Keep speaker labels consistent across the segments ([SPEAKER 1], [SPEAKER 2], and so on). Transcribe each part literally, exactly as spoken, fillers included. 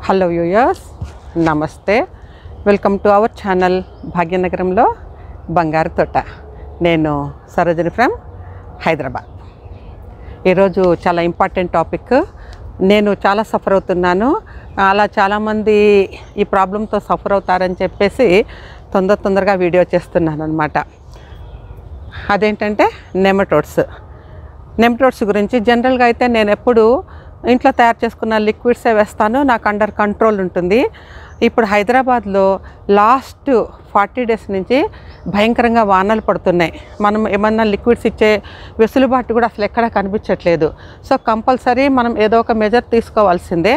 [SPEAKER 1] Hello viewers, నమస్తే. Welcome to our channel భాగ్యనగరంలో బంగారు తోట. నేను సరోజిని ఫ్రమ్ హైదరాబాద్. ఈరోజు చాలా ఇంపార్టెంట్ టాపిక్. నేను చాలా సఫర్ అవుతున్నాను. అలా చాలామంది ఈ ప్రాబ్లంతో సఫర్ అవుతారని చెప్పేసి తొందర తొందరగా వీడియో చేస్తున్నాను అనమాట. అదేంటంటే నెమటోడ్స్. నెమటోడ్స్ గురించి జనరల్గా అయితే నేను ఎప్పుడు ఇంట్లో తయారు చేసుకున్న లిక్విడ్సే వేస్తాను, నాకు అండర్ కంట్రోల్ ఉంటుంది. ఇప్పుడు హైదరాబాద్లో లాస్ట్ ఫార్టీ డేస్ నుంచి భయంకరంగా వానలు పడుతున్నాయి. మనం ఏమన్నా లిక్విడ్స్ ఇచ్చే వెసులుబాటు కూడా అసలు ఎక్కడా కనిపించట్లేదు. సో కంపల్సరీ మనం ఏదో ఒక మెజర్ తీసుకోవాల్సిందే.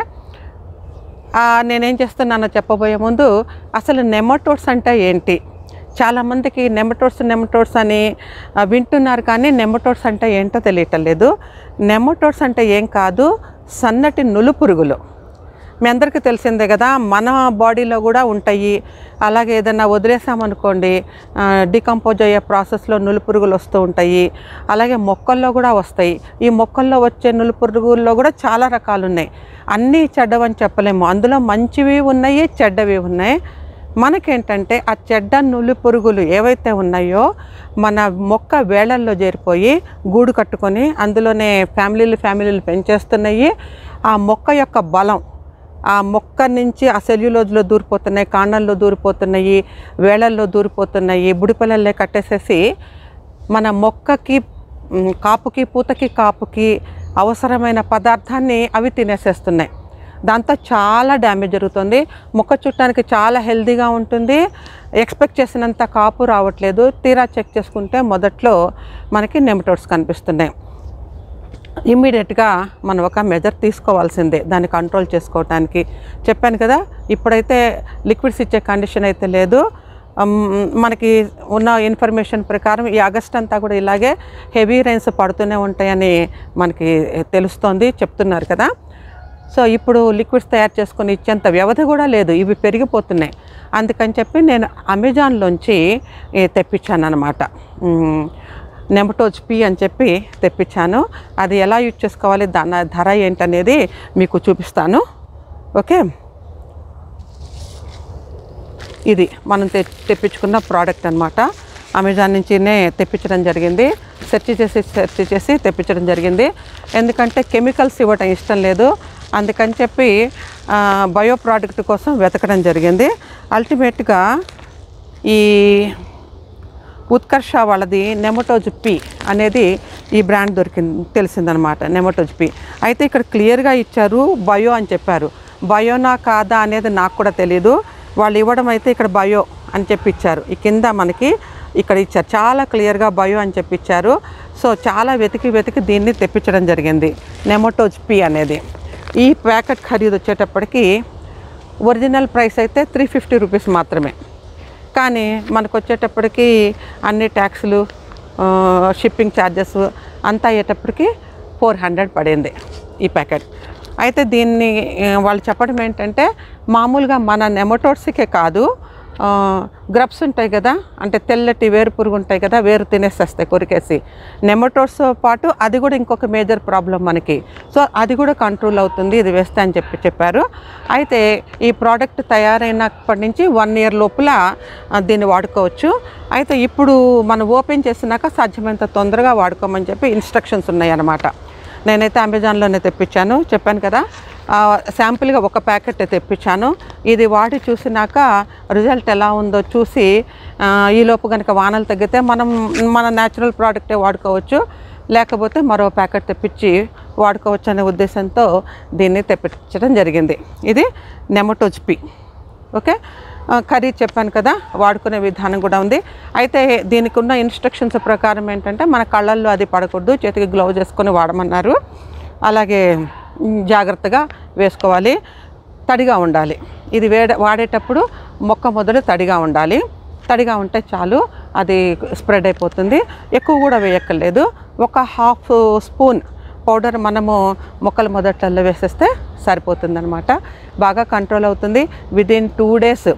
[SPEAKER 1] నేనేం చేస్తున్నానో చెప్పబోయే ముందు అసలు నెమటోడ్స్ అంటే ఏంటి? చాలామందికి నెమటోడ్స్ నెమటోడ్స్ అని వింటున్నారు, కానీ నెమటోడ్స్ అంటే ఏంటో తెలియటం లేదు. నెమటోడ్స్ అంటే ఏం కాదు, సన్నటి నులు పురుగులు. మీ అందరికీ తెలిసిందే కదా, మన బాడీలో కూడా ఉంటాయి. అలాగే ఏదైనా వదిలేసామనుకోండి, డికంపోజ్ అయ్యే ప్రాసెస్లో నులు పురుగులు వస్తూ ఉంటాయి. అలాగే మొక్కల్లో కూడా వస్తాయి. ఈ మొక్కల్లో వచ్చే నులు పురుగుల్లో కూడా చాలా రకాలు ఉన్నాయి. అన్నీ చెడ్డవని చెప్పలేము, అందులో మంచివి ఉన్నాయి, చెడ్డవి ఉన్నాయి. మనకేంటంటే ఆ చెడ్డ నులి పురుగులు ఏవైతే ఉన్నాయో మన మొక్క వేళల్లో చేరిపోయి గూడు కట్టుకొని అందులోనే ఫ్యామిలీలు ఫ్యామిలీలు పెంచేస్తున్నాయి. ఆ మొక్క యొక్క బలం ఆ మొక్క నుంచి ఆ సెల్యులోజ్లో దూరిపోతున్నాయి, కాండంలో దూరిపోతున్నాయి, వేళల్లో దూరిపోతున్నాయి. బుడిపిల్లలే కట్టేసేసి మన మొక్కకి కాపుకి పూతకి కాపుకి అవసరమైన పదార్థాన్ని అవి తినేసేస్తున్నాయి. దాంతో చాలా డ్యామేజ్ జరుగుతుంది. మొక్క చూడటానికి చాలా హెల్తీగా ఉంటుంది, ఎక్స్పెక్ట్ చేసినంత కాపు రావట్లేదు. తీరా చెక్ చేసుకుంటే మొదట్లో మనకి నెమటోడ్స్ కనిపిస్తున్నాయి. ఇమ్మీడియట్గా మనం ఒక మెజర్ తీసుకోవాల్సిందే దాన్ని కంట్రోల్ చేసుకోవటానికి. చెప్పాను కదా, ఇప్పుడైతే లిక్విడ్స్ ఇచ్చే కండిషన్ అయితే లేదు. మనకి ఉన్న ఇన్ఫర్మేషన్ ప్రకారం ఈ ఆగస్ట్ అంతా కూడా ఇలాగే హెవీ రైన్స్ పడుతూనే ఉంటాయని మనకి తెలుస్తోంది, చెప్తున్నారు కదా. సో ఇప్పుడు లిక్విడ్స్ తయారు చేసుకొని ఇచ్చేంత వ్యవధి కూడా లేదు, ఇవి పెరిగిపోతున్నాయి. అందుకని చెప్పి నేను అమెజాన్లోంచి తెప్పించాను అనమాట. నెమటోజ్ పీ అని చెప్పి తెప్పించాను. అది ఎలా యూజ్ చేసుకోవాలి, దాని ధర ఏంటనేది మీకు చూపిస్తాను. ఓకే, ఇది మనం తె తెప్పించుకున్న ప్రోడక్ట్ అనమాట. అమెజాన్ నుంచినే తెప్పించడం జరిగింది. సెర్చ్ చేసి సెర్చ్ చేసి తెప్పించడం జరిగింది. ఎందుకంటే కెమికల్స్ ఇవ్వటం ఇష్టం లేదు, అందుకని చెప్పి బయో ప్రోడక్ట్ కోసం వెతకడం జరిగింది. అల్టిమేట్గా ఈ ఉత్కర్ష వాళ్ళది నెమటోజ్ పీ అనేది ఈ బ్రాండ్ దొరికింది, తెలిసిందనమాట, నెమటోజ్ పీ. అయితే ఇక్కడ క్లియర్గా ఇచ్చారు బయో అని చెప్పారు. బయోనా కాదా అనేది నాకు కూడా తెలీదు. వాళ్ళు ఇవ్వడం అయితే ఇక్కడ బయో అని చెప్పి ఇచ్చారు. ఈ కింద మనకి ఇక్కడ ఇచ్చారు, చాలా క్లియర్గా బయో అని చెప్పి ఇచ్చారు. సో చాలా వెతికి వెతికి దీన్ని తెప్పించడం జరిగింది, నెమటోజ్ పీ అనేది. ఈ ప్యాకెట్ ఖరీదు వచ్చేటప్పటికి ఒరిజినల్ ప్రైస్ అయితే త్రీ ఫిఫ్టీ రూపీస్ మాత్రమే, కానీ మనకు వచ్చేటప్పటికి అన్ని ట్యాక్స్లు, షిప్పింగ్ ఛార్జెస్ అంతా అయ్యేటప్పటికి ఫోర్ హండ్రెడ్ పడింది ఈ ప్యాకెట్. అయితే దీన్ని వాళ్ళు చెప్పడం ఏంటంటే మామూలుగా మన నెమటోడ్స్కే కాదు, గ్రబ్స్ ఉంటాయి కదా, అంటే తెల్లటి వేరు పురుగు ఉంటాయి కదా, వేరు తినేసేస్తాయి కొరికేసి. నెమటోడ్స్తో పాటు అది కూడా ఇంకొక మేజర్ ప్రాబ్లం మనకి. సో అది కూడా కంట్రోల్ అవుతుంది ఇది వేస్తే అని చెప్పి చెప్పారు. అయితే ఈ ప్రోడక్ట్ తయారైనప్పటి నుంచి వన్ ఇయర్ లోపల దీన్ని వాడుకోవచ్చు. అయితే ఇప్పుడు మనం ఓపెన్ చేసినాక సాధ్యమైనంత తొందరగా వాడుకోమని చెప్పి ఇన్స్ట్రక్షన్స్ ఉన్నాయి అన్నమాట. నేనైతే అమెజాన్లోనే తెప్పించాను, చెప్పాను కదా. శాంపుల్గా ఒక ప్యాకెట్ తెప్పించాను. ఇది వాడి చూసినాక రిజల్ట్ ఎలా ఉందో చూసి ఈలోపు కనుక వానలు తగ్గితే మనం మన న్యాచురల్ ప్రోడక్టే వాడుకోవచ్చు, లేకపోతే మరో ప్యాకెట్ తెప్పించి వాడుకోవచ్చు అనే ఉద్దేశంతో దీన్ని తెప్పించడం జరిగింది. ఇది నెమటోజ్ పీ. ఓకే, ఖరీదు చెప్పాను కదా, వాడుకునే విధానం కూడా ఉంది. అయితే దీనికి ఉన్న ఇన్స్ట్రక్షన్స్ ప్రకారం ఏంటంటే మన కళ్ళల్లో అది పడకూడదు, చేతికి గ్లౌజ్ వేసుకొని వాడమన్నారు. అలాగే జాగ్రత్తగా వేసుకోవాలి, తడిగా ఉండాలి. ఇది వేడ వాడేటప్పుడు మొక్క మొదలు తడిగా ఉండాలి. తడిగా ఉంటే చాలు, అది స్ప్రెడ్ అయిపోతుంది. ఎక్కువ కూడా వేయక్కర్లేదు, ఒక హాఫ్ స్పూన్ పౌడర్ మనము మొక్కల మొదట్లలో వేసేస్తే సరిపోతుంది అనమాట. బాగా కంట్రోల్ అవుతుంది. విదిన్ టూ డేస్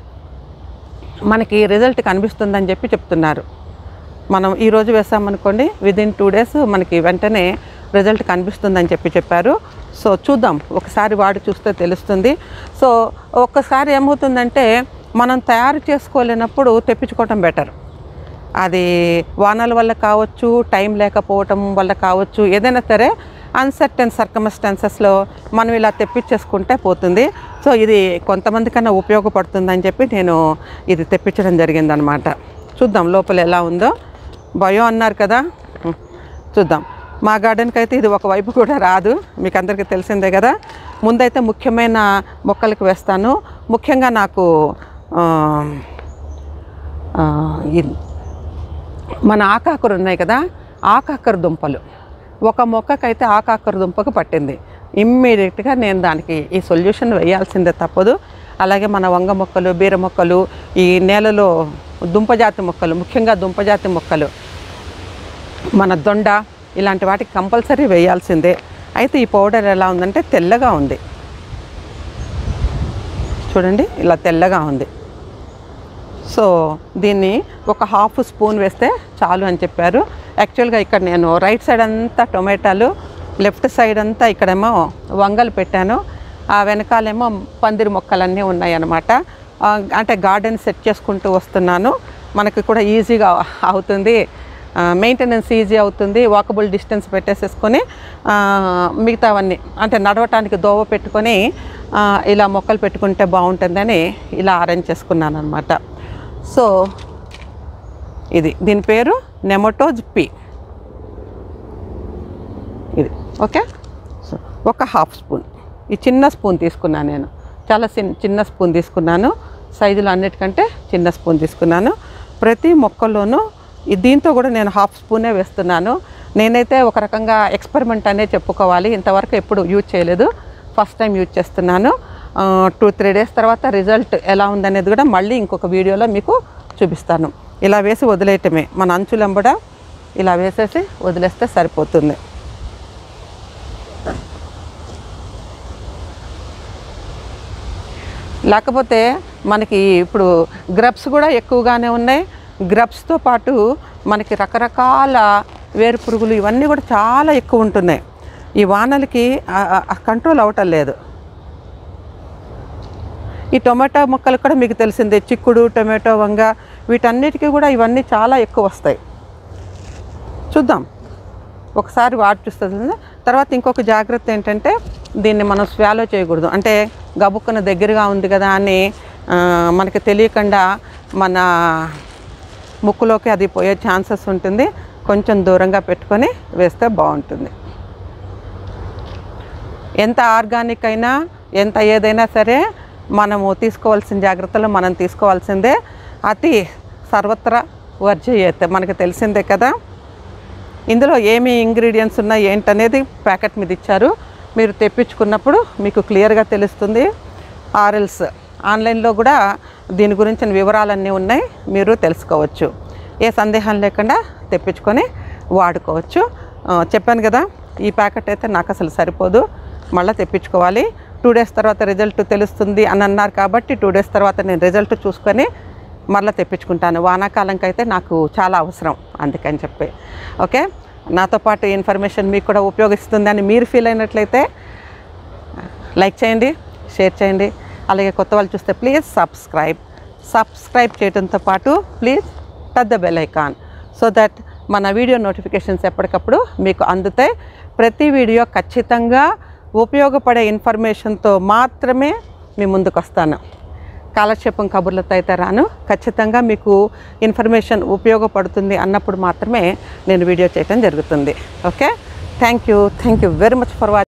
[SPEAKER 1] మనకి రిజల్ట్ కనిపిస్తుందని చెప్పి చెప్తున్నారు. మనం ఈరోజు వేసామనుకోండి, విదిన్ టూ డేస్ మనకి వెంటనే రిజల్ట్ కనిపిస్తుందని చెప్పి చెప్పారు. సో చూద్దాం, ఒకసారి వాడి చూస్తే తెలుస్తుంది. సో ఒక్కసారి ఏమవుతుందంటే మనం తయారు చేసుకోలేనప్పుడు తెప్పించుకోవటం బెటర్. అది వానల వల్ల కావచ్చు, టైం లేకపోవటం వల్ల కావచ్చు, ఏదైనా సరే అన్సర్టెన్ సర్కమ్స్టాన్సెస్లో మనం ఇలా తెప్పించేసుకుంటే పోతుంది. సో ఇది కొంతమంది కన్నా ఉపయోగపడుతుందని చెప్పి నేను ఇది తెప్పించడం జరిగిందనమాట. చూద్దాం లోపల ఎలా ఉందో. భయం అన్నారు కదా, చూద్దాం. మా గార్డెన్కి అయితే ఇది ఒకవైపు కూడా రాదు, మీకు అందరికీ తెలిసిందే కదా. ముందైతే ముఖ్యమైన మొక్కలకు వేస్తాను. ముఖ్యంగా నాకు ఇది మన ఆకాకర ఉన్నాయి కదా, ఆకాకర దుంపలు, ఒక మొక్కకైతే ఆకాకర దుంపకు పట్టింది. ఇమ్మీడియట్గా నేను దానికి ఈ సొల్యూషన్ వేయాల్సిందే తప్పదు. అలాగే మన వంగ మొక్కలు, బీర మొక్కలు, ఈ నేలలో దుంపజాతి మొక్కలు, ముఖ్యంగా దుంపజాతి మొక్కలు, మన దొండ, ఇలాంటి వాటికి కంపల్సరీ వేయాల్సిందే. అయితే ఈ పౌడర్ ఎలా ఉందంటే తెల్లగా ఉంది, చూడండి ఇలా తెల్లగా ఉంది. సో దీన్ని ఒక హాఫ్ స్పూన్ వేస్తే చాలు అని చెప్పారు. యాక్చువల్గా ఇక్కడ నేను రైట్ సైడ్ అంతా టొమాటోలు, లెఫ్ట్ సైడ్ అంతా ఇక్కడేమో వంగలు పెట్టాను, ఆ వెనకాలేమో పందిరి మొక్కలన్నీ ఉన్నాయి అన్నమాట. అంటే గార్డెన్ సెట్ చేసుకుంటూ వస్తున్నాను. మనకి కూడా ఈజీగా అవుతుంది, మెయింటెనెన్స్ ఈజీ అవుతుంది. వాకబుల్ డిస్టెన్స్ పెట్టేసేసుకొని మిగతావన్నీ అంటే నడవటానికి దోవ పెట్టుకొని ఇలా మొక్కలు పెట్టుకుంటే బాగుంటుందని ఇలా అరేంజ్ చేసుకున్నాను అనమాట. సో ఇది దీని పేరు నెమటోజ్ పీ. ఇది ఓకే. సో ఒక హాఫ్ స్పూన్, ఈ చిన్న స్పూన్ తీసుకున్నాను నేను, చాలా చిన్న స్పూన్ తీసుకున్నాను. సైజులో అన్నిటికంటే చిన్న స్పూన్ తీసుకున్నాను. ప్రతి మొక్కలోనూ దీంతో కూడా నేను హాఫ్ స్పూనే వేస్తున్నాను. నేనైతే ఒక రకంగా ఎక్స్పెరిమెంట్ అనే చెప్పుకోవాలి, ఇంతవరకు ఎప్పుడు యూజ్ చేయలేదు, ఫస్ట్ టైం యూజ్ చేస్తున్నాను. టూ త్రీ డేస్ తర్వాత రిజల్ట్ ఎలా ఉందనేది కూడా మళ్ళీ ఇంకొక వీడియోలో మీకు చూపిస్తాను. ఇలా వేసి వదిలేయటమే, మన అంచులంబడ ఇలా వేసేసి వదిలేస్తే సరిపోతుంది. లేకపోతే మనకి ఇప్పుడు గ్రబ్స్ కూడా ఎక్కువగానే ఉన్నాయి. గ్రబ్స్తో పాటు మనకి రకరకాల వేరు పురుగులు ఇవన్నీ కూడా చాలా ఎక్కువ ఉంటున్నాయి. ఈ వానలకి కంట్రోల్ అవటం లేదు. ఈ టొమాటో మొక్కలు కూడా మీకు తెలిసిందే, చిక్కుడు, టొమాటో, వంగ, వీటన్నిటికీ కూడా ఇవన్నీ చాలా ఎక్కువ వస్తాయి. చూద్దాం, ఒకసారి వాడి చూస్తుంది. తర్వాత ఇంకొక జాగ్రత్త ఏంటంటే దీన్ని మనం స్వాలో చేయకూడదు. అంటే గబుక్కున దగ్గరగా ఉంది కదా అని మనకి తెలియకుండా మన ముక్కులోకి అది పోయే ఛాన్సెస్ ఉంటుంది. కొంచెం దూరంగా పెట్టుకొని వేస్తే బాగుంటుంది. ఎంత ఆర్గానిక్ అయినా ఎంత ఏదైనా సరే మనము తీసుకోవాల్సిన జాగ్రత్తలు మనం తీసుకోవాల్సిందే. అతి సర్వత్రా వర్జ్యతే, మనకి తెలిసిందే కదా. ఇందులో ఏమి ఇంగ్రీడియంట్స్ ఉన్నాయి ఏంటనేది ప్యాకెట్ మీద ఇచ్చారు, మీరు తెప్పించుకున్నప్పుడు మీకు క్లియర్గా తెలుస్తుంది. ఆర్ఎల్స్ ఆన్లైన్లో కూడా దీని గురించిన వివరాలన్నీ ఉన్నాయి, మీరు తెలుసుకోవచ్చు. ఏ సందేహం లేకుండా తెప్పించుకొని వాడుకోవచ్చు. చెప్పాను కదా, ఈ ప్యాకెట్ అయితే నాకు అసలు సరిపోదు, మళ్ళీ తెప్పించుకోవాలి. టూ డేస్ తర్వాత రిజల్ట్ తెలుస్తుంది అని అన్నారు కాబట్టి టూ డేస్ తర్వాత నేను రిజల్ట్ చూసుకొని మళ్ళీ తెప్పించుకుంటాను. వానాకాలంకి అయితే నాకు చాలా అవసరం, అందుకని చెప్పి. ఓకే, నాతో పాటు ఇన్ఫర్మేషన్ మీకు కూడా ఉపయోగిస్తుందని మీరు ఫీల్ అయినట్లయితే లైక్ చేయండి, షేర్ చేయండి. అలాగే కొత్త వాళ్ళు చూస్తే ప్లీజ్ సబ్స్క్రైబ్ సబ్స్క్రైబ్ చేయడంతో పాటు please touch the bell icon so that మన వీడియో నోటిఫికేషన్స్ ఎప్పటికప్పుడు మీకు అందుతాయి. ప్రతి వీడియో ఖచ్చితంగా ఉపయోగపడే ఇన్ఫర్మేషన్తో మాత్రమే మీ ముందుకు వస్తాను. కాలక్షేపం కబుర్లతో అయితే రాను. ఖచ్చితంగా మీకు ఇన్ఫర్మేషన్ ఉపయోగపడుతుంది అన్నప్పుడు మాత్రమే నేను వీడియో చేయడం జరుగుతుంది. Okay, thank you thank you very much for watching.